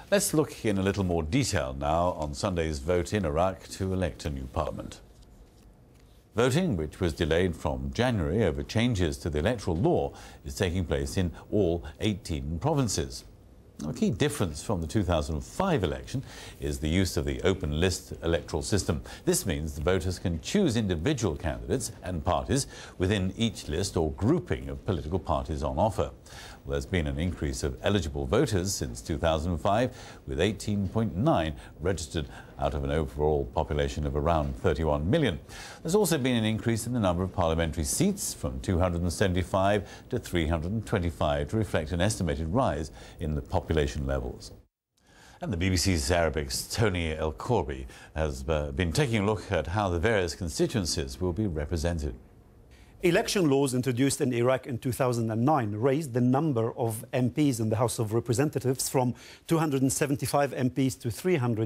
Let's look in a little more detail now on Sunday's vote in Iraq to elect a new parliament. Voting, which was delayed from January over changes to the electoral law, is taking place in all 18 provinces. A key difference from the 2005 election is the use of the open list electoral system. This means the voters can choose individual candidates and parties within each list or grouping of political parties on offer. Well, there's been an increase of eligible voters since 2005, with 18.9 registered out of an overall population of around 31 million. There's also been an increase in the number of parliamentary seats from 275 to 325 to reflect an estimated rise in the population levels. And the BBC's Arabic's Tony El-Corbi has been taking a look at how the various constituencies will be represented. Election laws introduced in Iraq in 2009 raised the number of MPs in the House of Representatives from 275 MPs to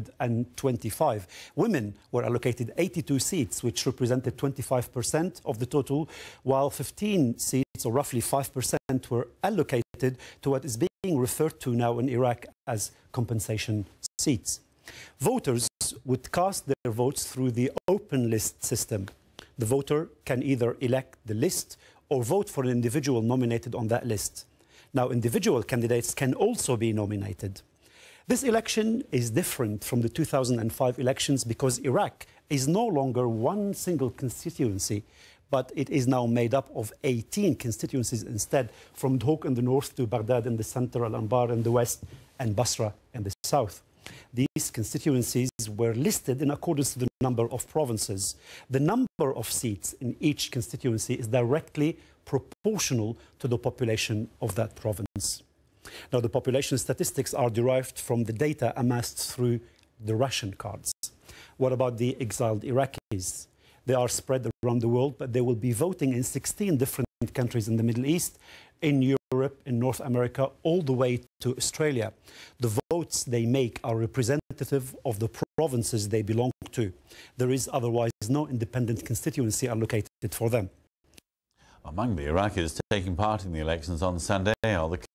325. Women were allocated 82 seats, which represented 25% of the total, while 15 seats, or roughly 5%, were allocated to what is being referred to now in Iraq as compensation seats. Voters would cast their votes through the open list system. The voter can either elect the list or vote for an individual nominated on that list. Now, individual candidates can also be nominated. This election is different from the 2005 elections because Iraq is no longer one single constituency, but it is now made up of 18 constituencies instead, from Duhok in the north to Baghdad in the center, Al-Anbar in the west, and Basra in the south. These constituencies were listed in accordance to the number of provinces. The number of seats in each constituency is directly proportional to the population of that province. Now, the population statistics are derived from the data amassed through the ration cards. What about the exiled Iraqis? They are spread around the world, but they will be voting in 16 different countries in the Middle East, in Europe, in North America, all the way to Australia. The votes they make are representative of the provinces they belong to. There is otherwise no independent constituency allocated for them. Among the Iraqis taking part in the elections on Sunday are the